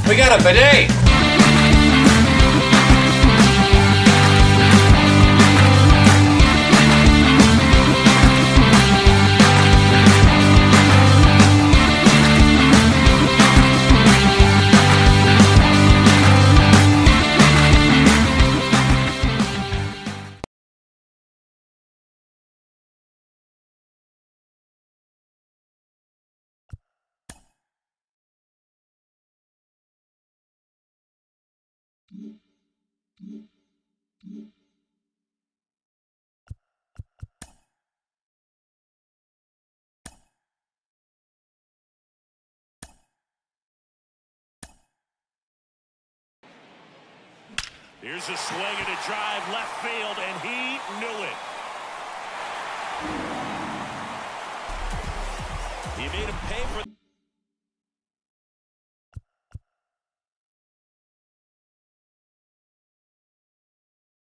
We got a bidet! Here's a swing and a drive left field, and he knew it. He made him pay for